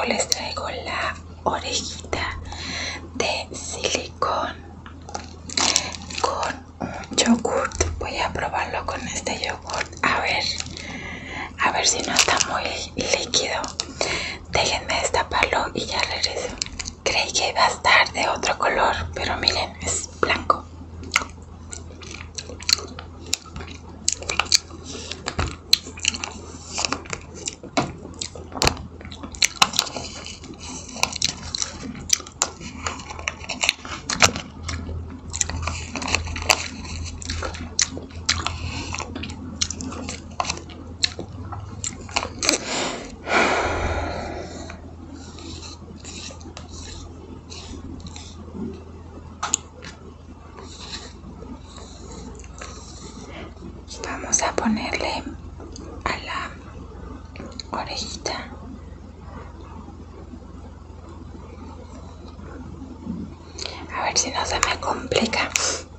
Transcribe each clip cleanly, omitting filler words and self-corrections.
les traigo la orejita de silicón con un yogurt. Voy a probarlo con este yogurt. A ver si no está muy líquido. Déjenme destaparlo y ya regreso. Creí que iba a estar de otro color, pero miren, es blanco. Vamos a ponerle a la orejita. A ver si no se me complica.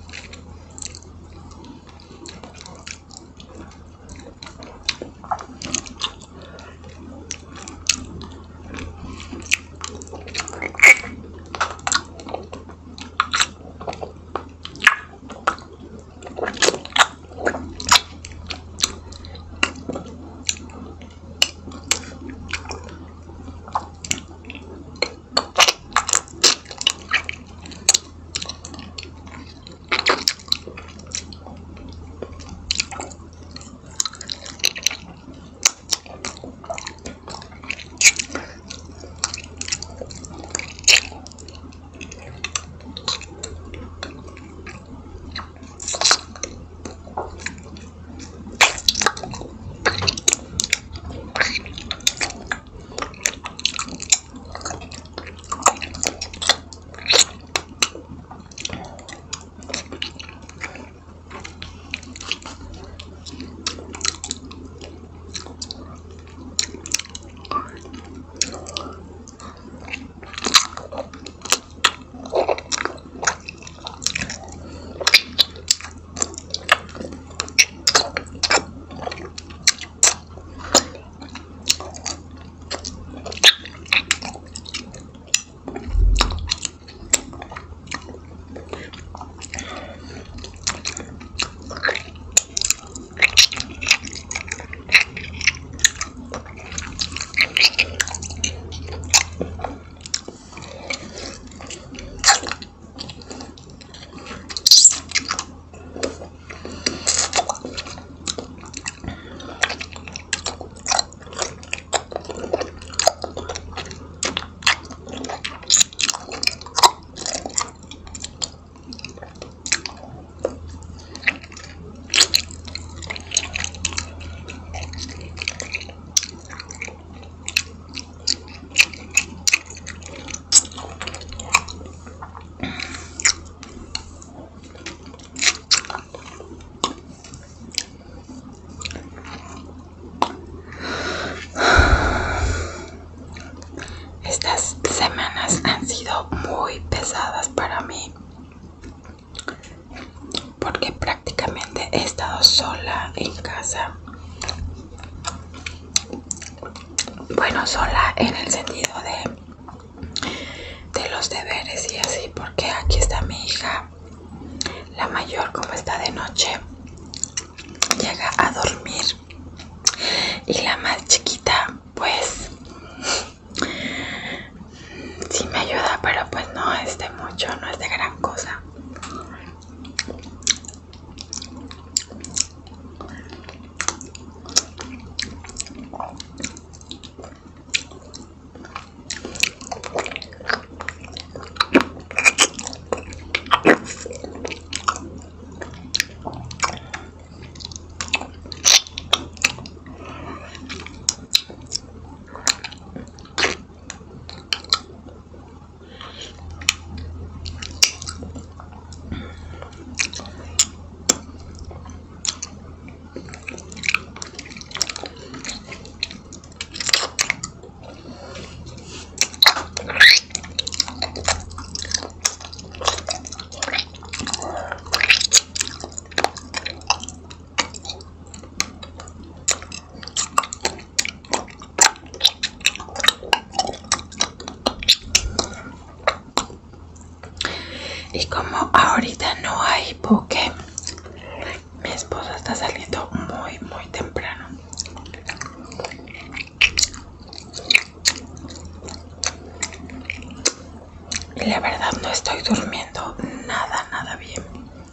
Estas semanas han sido muy pesadas para mí porque prácticamente he estado sola en casa. Bueno, sola en el sentido de los deberes y así, porque aquí está mi hija, la mayor, como está de noche, llega a dormir, y la más chiquita pues sí me ayuda, pero pues no es de mucho, no es de gran cosa. Y como ahorita no hay poke, mi esposo está saliendo muy temprano. Y la verdad no estoy durmiendo nada bien.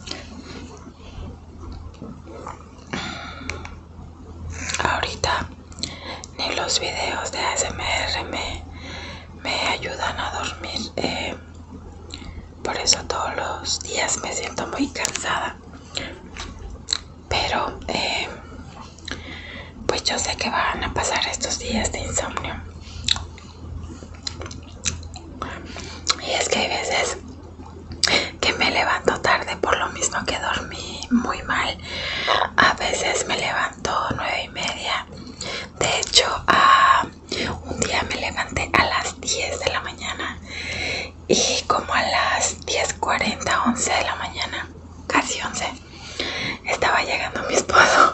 Ahorita ni los videos de ASMR me ayudan a dormir. Por eso todos los días me siento muy cansada. Pero pues yo sé que van a pasar estos días de insomnio. Y es que hay veces que me levanto tarde por lo mismo que dormí muy mal. A veces me levanto 9:30. De hecho, un día me levanté a las 10 de la mañana y como a las 10:40, 11 de la mañana, casi 11, estaba llegando mi esposo.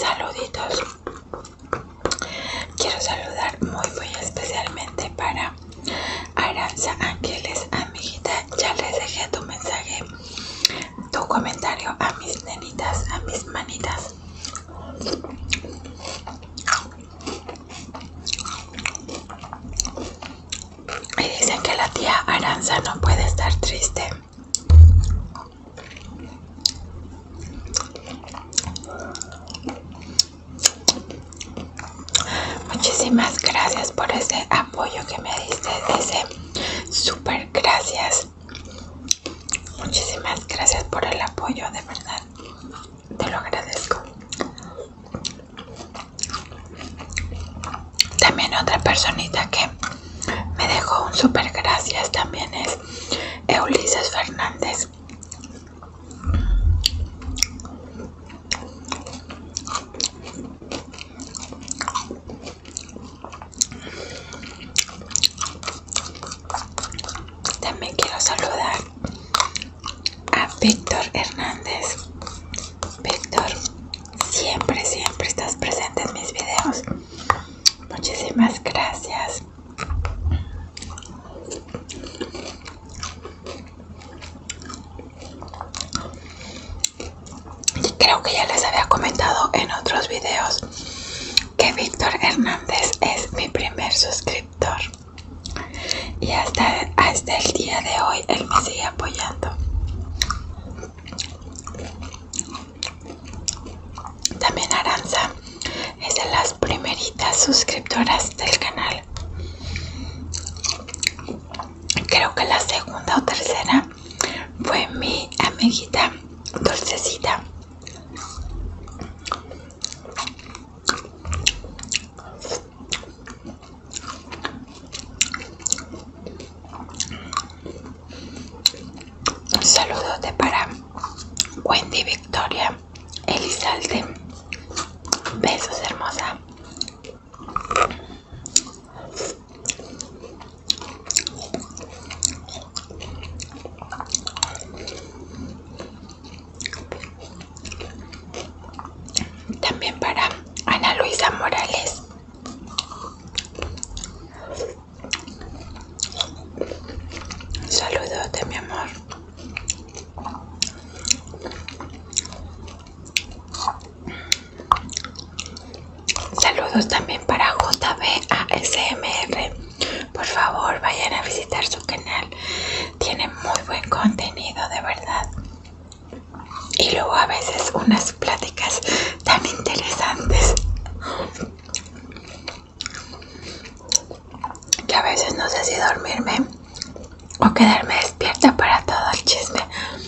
saluditos. Quiero saludar muy especialmente para Aranza Ángeles, amiguita. Ya les dejé tu mensaje, tu comentario a mis nenitas, a mis manitas. Y dicen que la tía Aranza no puede estar triste. Muchísimas gracias por ese apoyo que me diste, ese súper gracias. Muchísimas gracias por el apoyo, de verdad. Te lo agradezco. También otra personita que me dejó un súper gracias también es Ulises Fernández. También quiero saludar a Víctor Hernández. Víctor, siempre estás presente en mis videos. Muchísimas gracias. Y creo que ya les había comentado en otros videos que Víctor Hernández es mi primer suscriptor. Y hasta el día de hoy él me sigue apoyando. También Aranza es de las primeritas suscriptoras del canal. Creo que la segunda o tercera fue mi amiguita Dulcecita. Un saludote para Wendy Victoria Elizalde. Besos, hermosa. También para Ana Luisa Morales. Un saludote, mi amor. Saludos también para JB ASMR. Por favor, vayan a visitar su canal. Tiene muy buen contenido, de verdad. Y luego a veces unas pláticas tan interesantes que a veces no sé si dormirme o quedarme despierta para todo el chisme.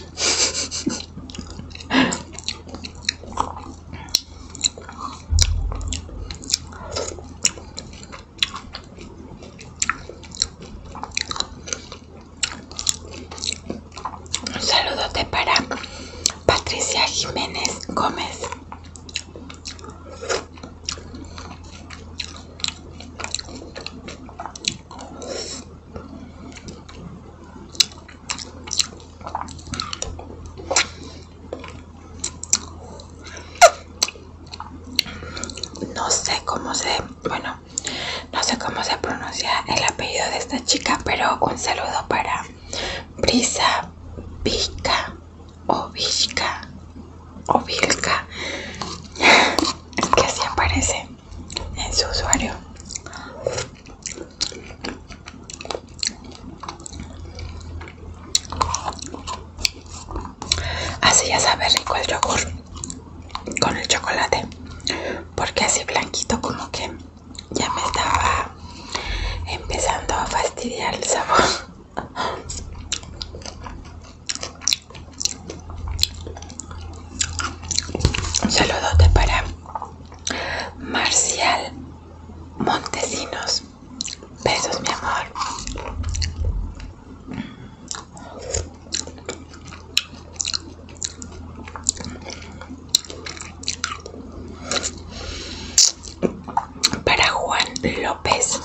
Un saludote para Patricia Jiménez Gómez. No sé cómo se pronuncia el apellido de esta chica, pero un saludo para Brisa Vizca o Vizca o Vilca. Es que así aparece en su usuario. Así ya sabe rico el yogur con el chocolate, porque así blanquito como que ya me estaba empezando a fastidiar el sabor. Un saludote para Marcial Montesinos. Besos, mi amor. Para Juan López.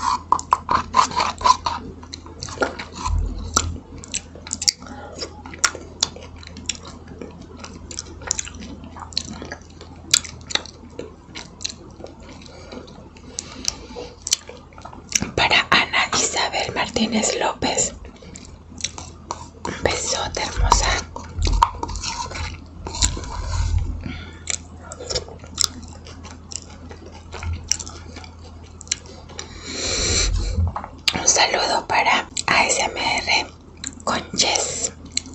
Martínez López. Un besote, hermosa. Un saludo para ASMR con Jess.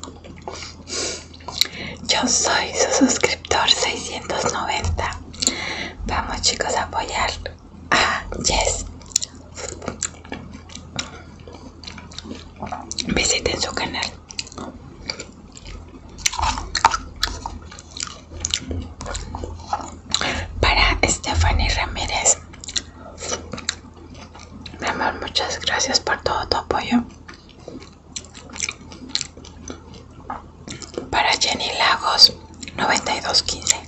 Yo soy su suscriptor 690. Vamos, chicos, a apoyar a Jess. Visiten su canal. Para Stephanie Ramírez. Mi amor, muchas gracias por todo tu apoyo. Para Jenny Lagos 9215.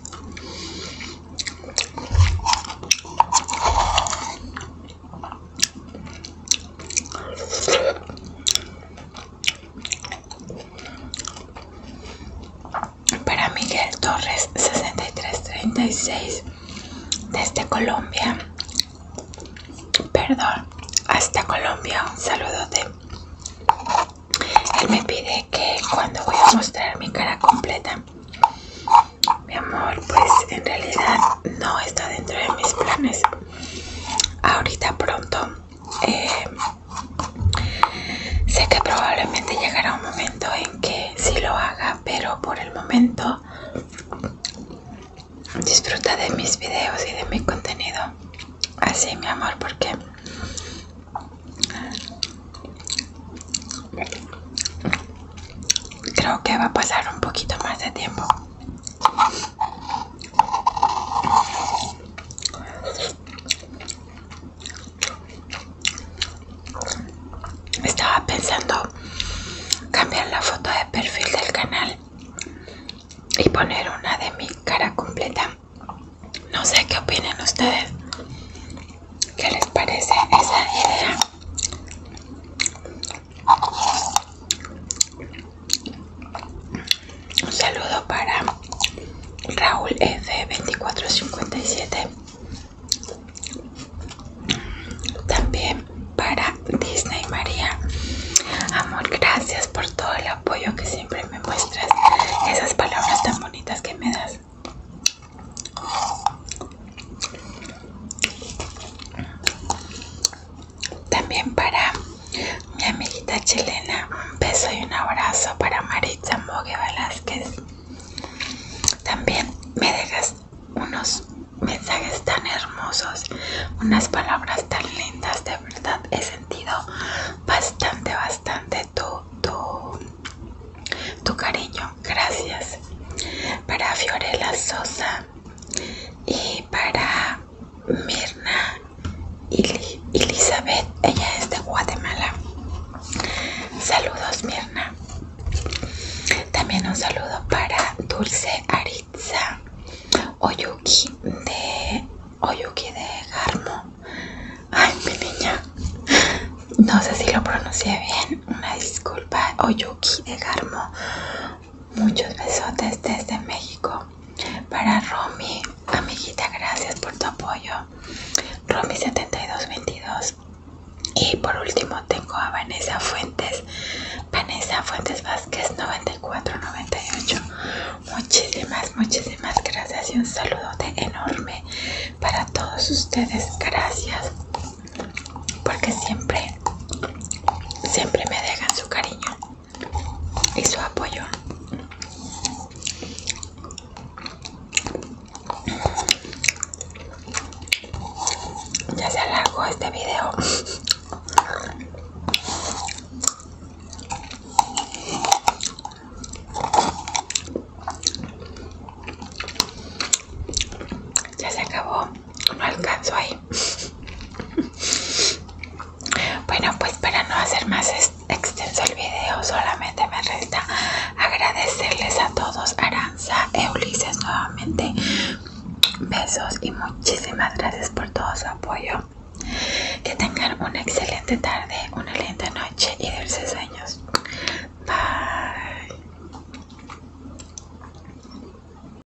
Para Miguel Torres 6336 desde Colombia. Perdón, hasta Colombia, un saludote. Él me pide que cuando voy a mostrar mi cara completa. Mi amor, pues en realidad no está dentro de mis planes. Ahorita pronto. Sé que probablemente llegará un momento en que sí lo haga, pero por el momento disfruta de mis videos y de mi contenido. Así, mi amor, porque creo que va a pasar un poquito más de tiempo. Estaba pensando cambiar la foto de perfil del canal y poner una de mi cara completa. No sé qué opinan ustedes. ¿Qué les parece esa idea? Un saludo para Raúl F2457. También para Disney María. Amor, gracias por todo el apoyo que siempre me muestras. Esas palabras tan bonitas que me das. También para mi amiguita chilena, un beso y un abrazo para Maritza Mogue Velázquez. También me dejas unos mensajes tan hermosos, unas palabras tan lindas, de verdad he sentido bastante tu cariño, gracias. Para Fiorella Sosa y para Mirna Elizabeth, ella es de Guatemala. Saludos, Mirna. También un saludo para Dulce Aritza Oyuki de Garmo. Ay, mi niña, no sé si lo pronuncié bien, una disculpa. Oyuki de Garmo, muchos besotes desde México. Para Romy, amiguita, gracias por tu apoyo. Romy 7222. Y por último tengo a Vanessa Fuentes Vázquez 9498. Muchísimas gracias y un saludote enorme para todos ustedes. Gracias porque siempre me dejan su cariño y su apoyo. Ya se alargó este video. Ya se acabó, no alcanzo ahí. Bueno, pues para no hacer más extenso el video, solamente me resta agradecerles a todos. Aranza, Ulises, nuevamente besos y muchísimas gracias por todo su apoyo. Que tengan una excelente tarde, una